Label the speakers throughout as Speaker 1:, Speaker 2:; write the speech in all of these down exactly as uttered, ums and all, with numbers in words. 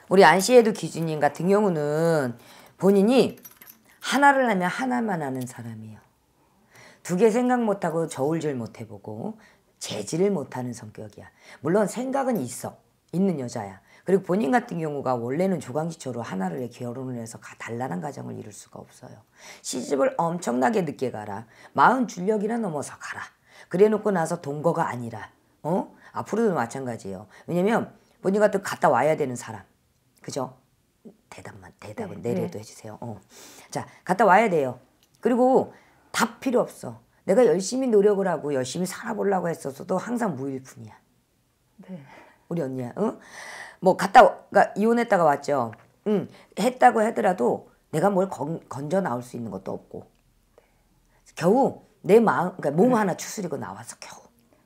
Speaker 1: 우리 안시에도 기준님 같은 경우는 본인이 하나를 하면 하나만 하는 사람이에요. 두 개 생각 못하고 저울질 못해보고 재질을 못하는 성격이야. 물론 생각은 있어. 있는 여자야. 그리고 본인 같은 경우가 원래는 조강지처로 하나를 결혼을 해서 단란한 가정을 이룰 수가 없어요. 시집을 엄청나게 늦게 가라. 마흔 줄력이나 넘어서 가라. 그래 놓고 나서 동거가 아니라 어? 앞으로도 마찬가지예요. 왜냐면 본인 같은 갔다 와야 되는 사람. 그죠? 대답만 대답은
Speaker 2: 네,
Speaker 1: 내려도
Speaker 2: 네.
Speaker 1: 해주세요. 어. 자, 갔다 와야 돼요. 그리고 답 필요 없어. 내가 열심히 노력을 하고 열심히 살아보려고 했었어도 항상 무일푼이야.
Speaker 2: 네.
Speaker 1: 우리 언니야. 응? 뭐 갔다 그러니까 이혼했다가 왔죠. 응. 했다고 하더라도 내가 뭘 건, 건져 나올 수 있는 것도 없고 겨우 내 마음 그러니까 몸 하나 추스리고 나와서 겨우.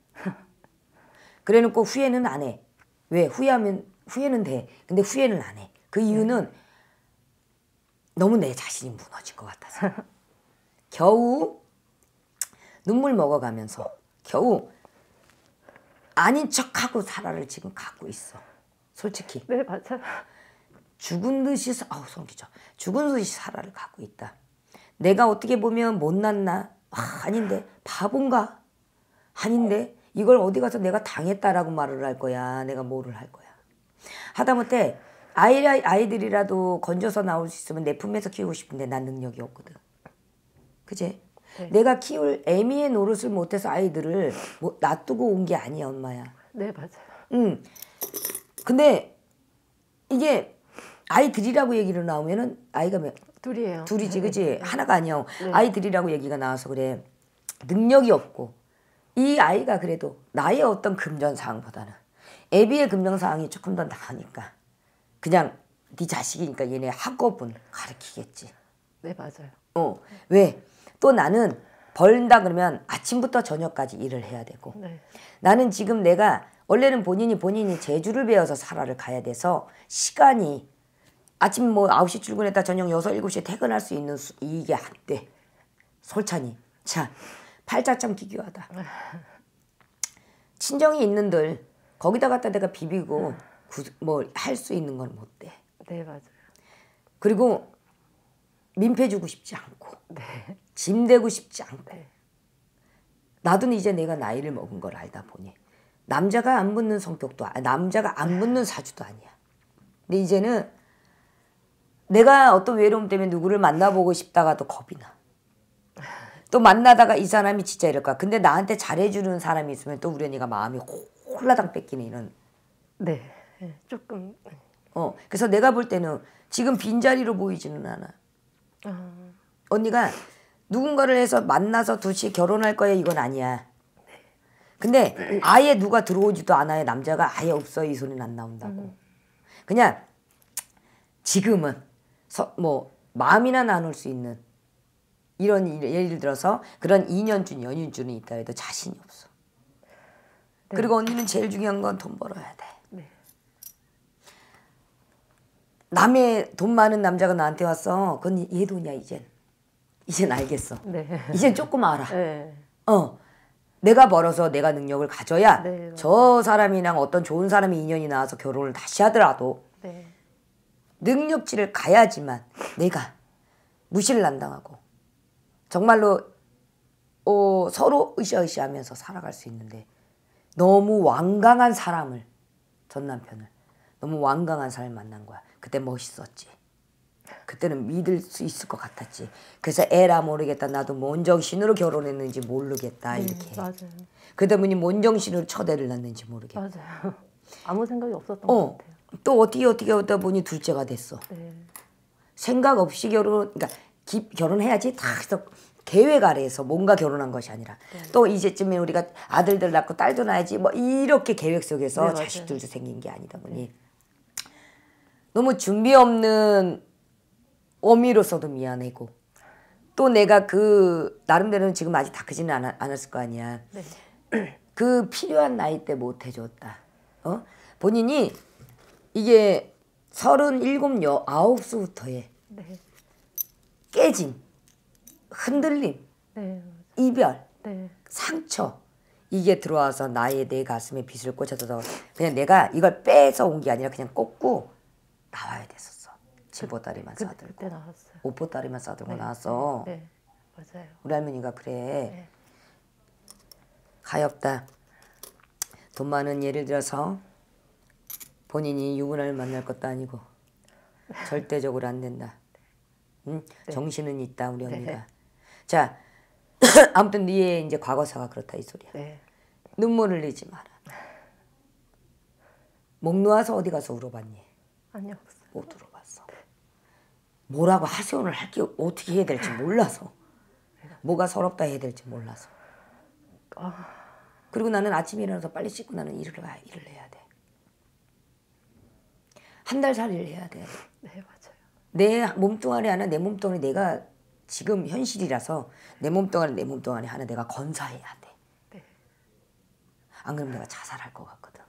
Speaker 1: 그래놓고 후회는 안 해. 왜? 후회하면 후회는 돼. 근데 후회는 안 해. 그 이유는 너무 내 자신이 무너질 것 같아서. 겨우 눈물 먹어가면서 겨우 아닌 척하고 살아를 지금 갖고 있어. 솔직히.
Speaker 2: 네, 맞아요.
Speaker 1: 죽은 듯이 아우 소름 끼쳐. 죽은 듯이 살아를 갖고 있다. 내가 어떻게 보면 못났나? 아, 아닌데 바본가? 아닌데 이걸 어디 가서 내가 당했다라고 말을 할 거야. 내가 뭐를 할 거야. 하다못해 아이, 아이들이라도 건져서 나올 수 있으면 내 품에서 키우고 싶은데 난 능력이 없거든. 그치?
Speaker 2: 네.
Speaker 1: 내가 키울 애미의 노릇을 못해서 아이들을 뭐 놔두고 온 게 아니야 엄마야.
Speaker 2: 네, 맞아요.
Speaker 1: 응. 근데 이게 아이들이라고 얘기를 나오면은 아이가 몇
Speaker 2: 둘이에요.
Speaker 1: 둘이지, 그치?
Speaker 2: 네.
Speaker 1: 하나가 아니야.
Speaker 2: 네.
Speaker 1: 아이들이라고 얘기가 나와서 그래. 능력이 없고 이 아이가 그래도 나의 어떤 금전사항보다는 애비의 금전사항이 조금 더 나으니까 그냥 네 자식이니까 얘네 학업은 가르치겠지.
Speaker 2: 네, 맞아요.
Speaker 1: 어. 왜? 또 나는 벌다 그러면 아침부터 저녁까지 일을 해야 되고
Speaker 2: 네.
Speaker 1: 나는 지금 내가 원래는 본인이 본인이 재주를 배워서 살아를 가야 돼서 시간이 아침 뭐 아홉 시 출근했다 저녁 여섯, 일곱 시에 퇴근할 수 있는 수, 이게 안 돼. 솔찬이. 자, 팔자참 기교하다. 친정이 있는들 거기다 갖다 내가 비비고 뭐 할 수 있는 건 못 돼.
Speaker 2: 네, 맞아요.
Speaker 1: 그리고 민폐 주고 싶지 않고
Speaker 2: 네.
Speaker 1: 짐 대고 싶지 않고
Speaker 2: 네.
Speaker 1: 나도 이제 내가 나이를 먹은 걸 알다 보니 남자가 안 붙는 성격도 아, 남자가 안 붙는 사주도 아니야. 근데 이제는 내가 어떤 외로움 때문에 누구를 만나보고 싶다가도 겁이 나. 또 만나다가 이 사람이 진짜 이럴까. 근데 나한테 잘해주는 사람이 있으면 또 우리 언니가 마음이 홀라당 뺏기는 이런.
Speaker 2: 네. 네. 조금.
Speaker 1: 어 그래서 내가 볼 때는 지금 빈자리로 보이지는 않아.
Speaker 2: 아,
Speaker 1: 언니가 누군가를 해서 만나서 둘이 결혼할 거야 이건 아니야. 근데 아예 누가 들어오지도 않아요. 남자가 아예 없어 이 소리는 안 나온다고.
Speaker 2: 음.
Speaker 1: 그냥 지금은 서, 뭐 마음이나 나눌 수 있는 이런 일, 예를 들어서 그런 인연준 연인준이 있다 해도 자신이 없어.
Speaker 2: 네.
Speaker 1: 그리고 언니는 제일 중요한 건 돈 벌어야 돼.
Speaker 2: 네.
Speaker 1: 남의 돈 많은 남자가 나한테 왔어. 그건 얘 돈이야 이젠. 이젠 알겠어.
Speaker 2: 네.
Speaker 1: 이젠 조금 알아.
Speaker 2: 네.
Speaker 1: 어. 내가 벌어서 내가 능력을 가져야
Speaker 2: 네,
Speaker 1: 저 사람이랑 어떤 좋은 사람이 인연이 나와서 결혼을 다시 하더라도
Speaker 2: 네.
Speaker 1: 능력치를 가야지만 내가 무시를 안 당하고 정말로 어, 서로 으쌰으쌰하면서 살아갈 수 있는데 너무 완강한 사람을 전 남편을 너무 완강한 사람을 만난 거야. 그때 멋있었지. 그때는 믿을 수 있을 것 같았지. 그래서 에라 모르겠다. 나도 뭔 정신으로 결혼했는지 모르겠다.
Speaker 2: 네,
Speaker 1: 이렇게.
Speaker 2: 맞아요.
Speaker 1: 그러다 보니 뭔 정신으로 처대를 낳는지 모르겠다.
Speaker 2: 맞아요. 아무 생각이 없었던
Speaker 1: 어,
Speaker 2: 것 같아요.
Speaker 1: 또 어떻게 어떻게 하다 보니 둘째가 됐어.
Speaker 2: 네.
Speaker 1: 생각 없이 결혼, 그러니까 기, 결혼해야지 다 해서 계획 아래에서 뭔가 결혼한 것이 아니라
Speaker 2: 네.
Speaker 1: 또 이제쯤에 우리가 아들들 낳고 딸도 낳아야지 뭐 이렇게 계획 속에서
Speaker 2: 네,
Speaker 1: 자식들도 생긴 게 아니다 보니 너무 준비 없는 어미로서도 미안하고 또 내가 그 나름대로는 지금 아직 다 크지는 않, 않았을 거 아니야.
Speaker 2: 네.
Speaker 1: 그 필요한 나이 때 못 해줬다. 어? 본인이 이게 서른일곱, 여, 아홉수부터의
Speaker 2: 네.
Speaker 1: 깨짐, 흔들림,
Speaker 2: 네.
Speaker 1: 이별,
Speaker 2: 네.
Speaker 1: 상처 이게 들어와서 나의 내 가슴에 빗을 꽂아서 그냥 내가 이걸 빼서 온 게 아니라 그냥 꽂고 나와야 됐었어. 집보따리만
Speaker 2: 그,
Speaker 1: 싸들고.
Speaker 2: 그때 나왔어요.
Speaker 1: 옷보따리만 싸들고
Speaker 2: 네,
Speaker 1: 나왔어.
Speaker 2: 네, 네, 맞아요.
Speaker 1: 우리 할머니가 그래.
Speaker 2: 네.
Speaker 1: 가엾다. 돈 많은 예를 들어서 본인이 유부남을 만날 것도 아니고 절대적으로 안 된다. 응?
Speaker 2: 네.
Speaker 1: 정신은 있다 우리
Speaker 2: 네.
Speaker 1: 언니가. 자 아무튼 네의 이제 과거사가 그렇다 이 소리야.
Speaker 2: 네.
Speaker 1: 눈물을 흘리지 마라. 목 놓아서 어디 가서 울어봤니?
Speaker 2: 아니요, 없어요.
Speaker 1: 못 울어봤어. 뭐라고 하소연을 할 게 어떻게 해야 될지 몰라서. 뭐가 서럽다 해야 될지 몰라서.
Speaker 2: 아,
Speaker 1: 그리고 나는 아침에 일어나서 빨리 씻고 나는 일을 가 일을 해야 돼. 한 달 살이를 해야 돼.
Speaker 2: 네, 맞아요.
Speaker 1: 내 몸뚱아리 하나 내 몸뚱아리 내가 지금 현실이라서 내 몸뚱아리 내 몸뚱아리 하나 내가 건사해야 돼.
Speaker 2: 네.
Speaker 1: 안 그러면 내가 자살할 것 같거든.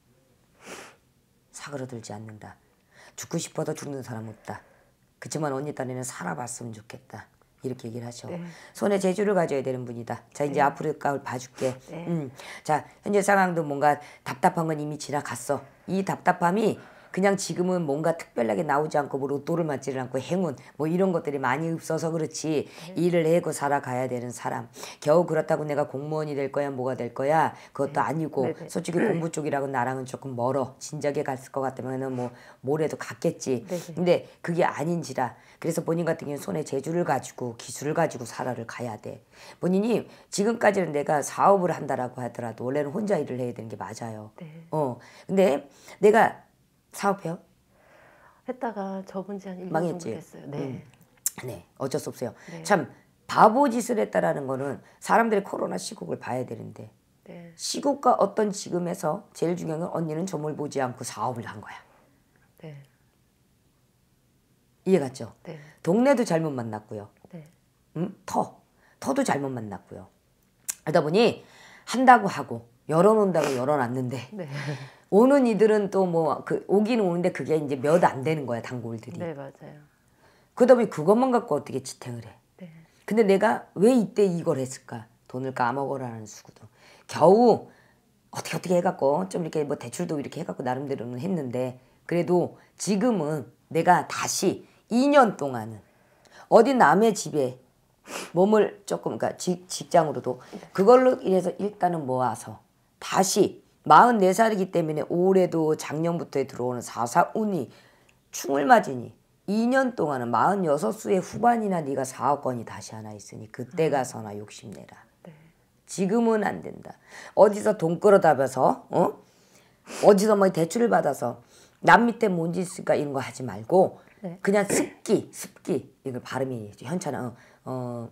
Speaker 1: 사그러들지 않는다. 죽고 싶어도 죽는 사람 없다. 그치만 언니 딴에는 살아봤으면 좋겠다. 이렇게 얘기를 하셔.
Speaker 2: 네.
Speaker 1: 손에 재주를 가져야 되는 분이다. 자 이제
Speaker 2: 네.
Speaker 1: 앞으로 가 봐줄게.
Speaker 2: 네.
Speaker 1: 음. 자 현재 상황도 뭔가 답답한 건 이미 지나갔어. 이 답답함이 그냥 지금은 뭔가 특별하게 나오지 않고 뭐 로또를 맞지를 않고 행운 뭐 이런 것들이 많이 없어서 그렇지. 네. 일을 해고 살아가야 되는 사람. 겨우 그렇다고 내가 공무원이 될 거야 뭐가 될 거야 그것도
Speaker 2: 네.
Speaker 1: 아니고
Speaker 2: 네네.
Speaker 1: 솔직히 공부 쪽이라고 나랑은 조금 멀어. 진작에 갔을 것 같으면은 뭐 뭐래도 갔겠지.
Speaker 2: 네네.
Speaker 1: 근데 그게 아닌지라. 그래서 본인 같은 경우는 손에 재주를 가지고 기술을 가지고 살아를 가야 돼. 본인이 지금까지는 내가 사업을 한다라고 하더라도 원래는 혼자 일을 해야 되는 게 맞아요.
Speaker 2: 네.
Speaker 1: 어 근데 내가 사업해요?
Speaker 2: 했다가 접은 지 한 일 년
Speaker 1: 망했지?
Speaker 2: 정도 됐어요. 네.
Speaker 1: 음. 네 어쩔 수 없어요.
Speaker 2: 네.
Speaker 1: 참 바보 짓을 했다라는 거는 사람들이 코로나 시국을 봐야 되는데
Speaker 2: 네.
Speaker 1: 시국과 어떤 지금에서 제일 중요한 건 언니는 점을 보지 않고 사업을 한 거야.
Speaker 2: 네.
Speaker 1: 이해 갔죠?
Speaker 2: 네.
Speaker 1: 동네도 잘못 만났고요.
Speaker 2: 네.
Speaker 1: 음? 터. 터도 잘못 만났고요. 그러다 보니 한다고 하고 열어놓는다고 열어놨는데
Speaker 2: 네.
Speaker 1: 오는 이들은 또 뭐 그 오기는 오는데 그게 이제 몇 안 되는 거야 단골들이.
Speaker 2: 네, 맞아요.
Speaker 1: 그러다 보니 그것만 갖고 어떻게 지탱을 해.
Speaker 2: 네.
Speaker 1: 근데 내가 왜 이때 이걸 했을까? 돈을 까먹어라는 수고도. 겨우 어떻게 어떻게 해갖고 좀 이렇게 뭐 대출도 이렇게 해갖고 나름대로는 했는데 그래도 지금은 내가 다시 이 년 동안은 어디 남의 집에 몸을 조금 그러니까 직, 직장으로도 그걸로 인해서 일단은 모아서 다시 마흔네 살이기 때문에 올해도 작년부터 들어오는 사사운이 충을 맞으니 이 년 동안은 마흔여섯 수의 후반이나 네가 사업권이 다시 하나 있으니 그때 가서나 욕심내라.
Speaker 2: 네.
Speaker 1: 지금은 안 된다. 어디서 돈 끌어다봐서 어? 어디서 뭐 대출을 받아서 남 밑에 뭔지 있을까 이런 거 하지 말고
Speaker 2: 네.
Speaker 1: 그냥 습기 습기 이거 발음이 현찬아 어, 어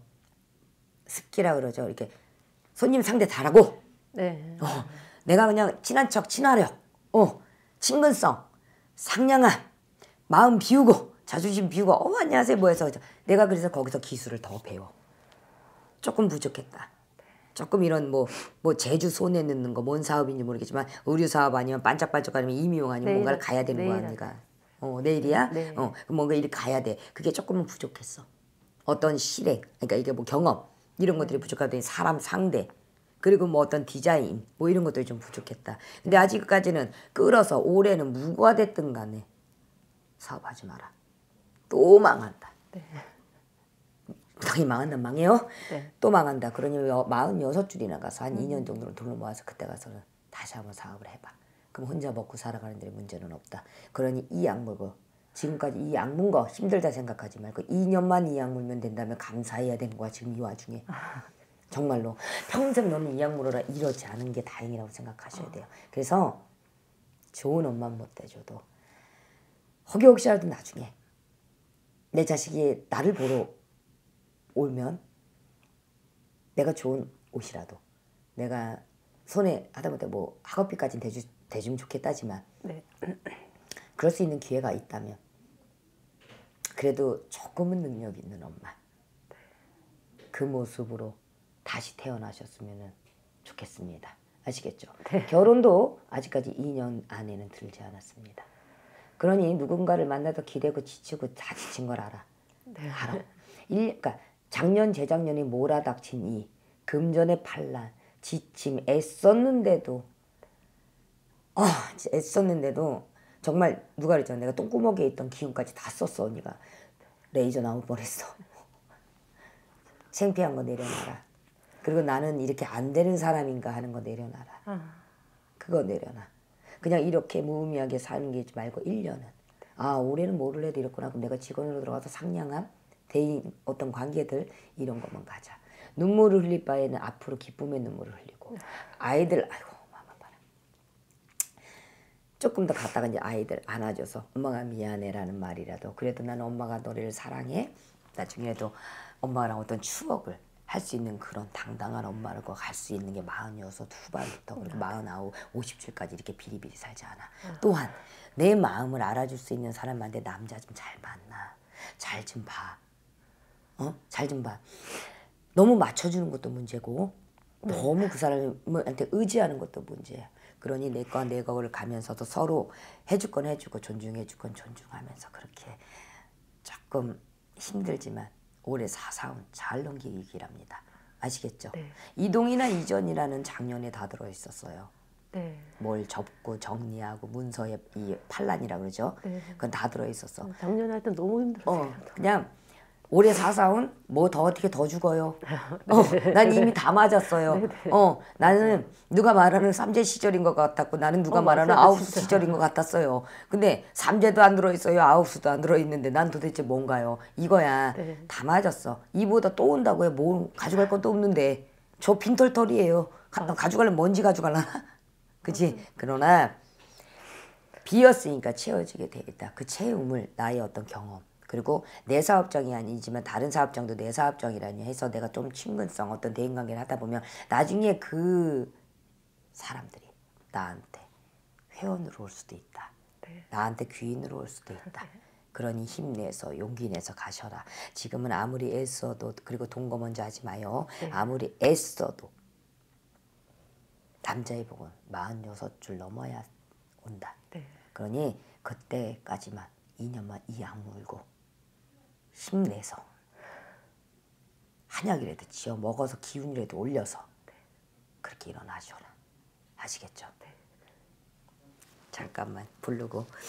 Speaker 1: 습기라 그러죠. 이렇게 손님 상대 잘하고
Speaker 2: 네.
Speaker 1: 어, 내가 그냥 친한 척 친화력 어 친근성 상냥함 마음 비우고 자존심 비우고 어 안녕하세요 뭐 해서 내가 그래서 거기서 기술을 더 배워. 조금 부족했다. 조금 이런 뭐, 뭐 제주 손에 넣는 거 뭔 사업인지 모르겠지만 의류 사업 아니면 반짝반짝 아니면 임용 아니면
Speaker 2: 내일
Speaker 1: 뭔가를
Speaker 2: 하-
Speaker 1: 가야 되는 거야
Speaker 2: 내일
Speaker 1: 네가. 어 내일이야?
Speaker 2: 네.
Speaker 1: 어 그럼 뭔가 이렇게 가야 돼. 그게 조금은 부족했어. 어떤 실행 그러니까 이게 뭐 경험 이런 것들이 부족하더니 사람 상대 그리고 뭐 어떤 디자인 뭐 이런 것들이 좀 부족했다. 근데 아직까지는 끌어서 올해는 무고가 됐든 간에 사업하지 마라. 또 망한다.
Speaker 2: 네.
Speaker 1: 당연히 망한다면 망해요.
Speaker 2: 네.
Speaker 1: 또 망한다. 그러니 마흔여섯 줄이나 가서 한 이 년 정도는 돈을 모아서 그때 가서는 다시 한번 사업을 해봐. 그럼 혼자 먹고 살아가는 데 문제는 없다. 그러니 이 약 먹어. 지금까지 이 약 먹은 거 힘들다 생각하지 말고 이 년만 이 약 물면 된다면 감사해야 되는 거야. 지금 이 와중에. 정말로. 평생 너는 이 약 물어라 이러지 않은 게 다행이라고 생각하셔야 돼요. 그래서 좋은 엄마 못 돼줘도 혹여 혹시라도 나중에 내 자식이 나를 보러 오면 내가 좋은 옷이라도 내가 손에 하다못해 뭐 학업비까지는 대주, 대주면 좋겠다지만
Speaker 2: 네.
Speaker 1: 그럴 수 있는 기회가 있다면 그래도 조금은 능력 있는 엄마 그 모습으로 다시 태어나셨으면 좋겠습니다. 아시겠죠?
Speaker 2: 네.
Speaker 1: 결혼도 아직까지 이 년 안에는 들지 않았습니다. 그러니 누군가를 만나서 기대고 지치고 다 지친 걸 알아.
Speaker 2: 네.
Speaker 1: 알아. 일, 그러니까 작년 재작년이 몰아닥친 이 금전의 반란, 지침, 애썼는데도 아, 애썼는데도 정말 누가 그랬잖아. 내가 똥구멍에 있던 기운까지 다 썼어. 언니가 레이저 나올 뻔했어. 창피한 거 내려놔라. 그리고 나는 이렇게 안 되는 사람인가 하는 거 내려놔라.
Speaker 2: 아,
Speaker 1: 그거 내려놔. 그냥 이렇게 무의미하게 사는 게 말고 일 년은 아 올해는 뭐를 해도 이렇구나. 그럼 내가 직원으로 들어가서 상냥한 대인 어떤 관계들 이런 것만 가자. 눈물을 흘릴 바에는 앞으로 기쁨의 눈물을 흘리고 아이들 아이고 마마 봐라. 조금 더 갔다가 이제 아이들 안아줘서 엄마가 미안해라는 말이라도 그래도 나는 엄마가 너를 사랑해. 나중에도 엄마랑 어떤 추억을 할 수 있는 그런 당당한 엄마라고 갈 수 있는 게 마흔여섯 후반부터 그리고 마흔아홉, 오십칠까지 이렇게 비리비리 살지 않아. 또한 내 마음을 알아줄 수 있는 사람한테 남자 좀 잘 만나. 잘 좀 봐. 어? 잘 좀 봐. 너무 맞춰주는 것도 문제고 너무 그 사람한테 의지하는 것도 문제야. 그러니 내 거 내 거를 가면서도 서로 해줄 건 해주고 존중해줄 건 존중하면서 그렇게 조금 힘들지만 올해 사사운 잘 넘기기랍니다. 아시겠죠?
Speaker 2: 네.
Speaker 1: 이동이나 이전이라는 작년에 다 들어있었어요.
Speaker 2: 네.
Speaker 1: 뭘 접고 정리하고 문서에 이 판란이라 그러죠.
Speaker 2: 네.
Speaker 1: 그건 다 들어있었어.
Speaker 2: 작년에 할 때 너무 힘들었어요.
Speaker 1: 어, 그냥 올해 사사운 뭐 더 어떻게 더 죽어요. 어, 난 이미 다 맞았어요. 어, 나는 누가 말하는 삼재 시절인 것 같았고 나는 누가
Speaker 2: 어,
Speaker 1: 말하는
Speaker 2: 맞아요,
Speaker 1: 아홉수
Speaker 2: 진짜.
Speaker 1: 시절인 것 같았어요. 근데 삼재도 안 들어있어요. 아홉수도 안 들어있는데 난 도대체 뭔가요? 이거야.
Speaker 2: 네.
Speaker 1: 다 맞았어. 이보다 또 온다고요. 뭐 가져갈 것도 없는데 저 빈털털이에요. 가, 가져가려면 먼지 가져갈라나? 그치? 그러나 비었으니까 채워지게 돼 있다. 그 채움을 나의 어떤 경험 그리고 내 사업장이 아니지만 다른 사업장도 내 사업장이라니 해서 내가 좀 친근성 어떤 대인관계를 하다 보면 나중에 그 사람들이 나한테 회원으로 올 수도 있다.
Speaker 2: 네.
Speaker 1: 나한테 귀인으로 올 수도 있다. 그러니 힘내서 용기 내서 가셔라. 지금은 아무리 애써도 그리고 동거 먼저 하지 마요.
Speaker 2: 네.
Speaker 1: 아무리 애써도 남자의 복은 마흔여섯 줄 넘어야 온다.
Speaker 2: 네.
Speaker 1: 그러니 그때까지만 이 년만 이 악물고 힘내서 한약이라도 지어 먹어서 기운이라도 올려서 그렇게 일어나셔라. 아시겠죠? 잠깐만 부르고